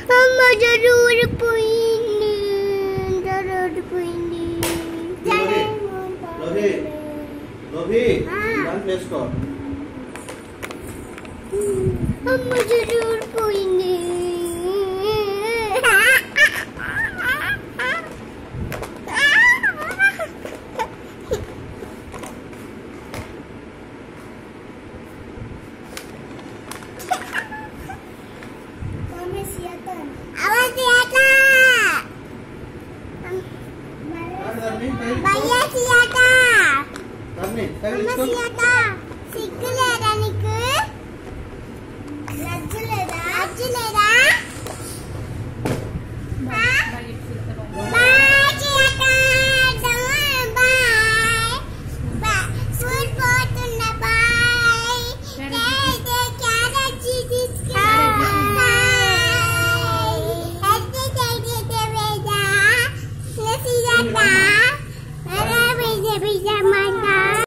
అమ్మ జరూరు పోయింది జరూరు పోయింది లోహి లోహి డాన్స్ వేసుకో అమ్మ జరూరు పోయింది Bayar siapa? Mama siapa?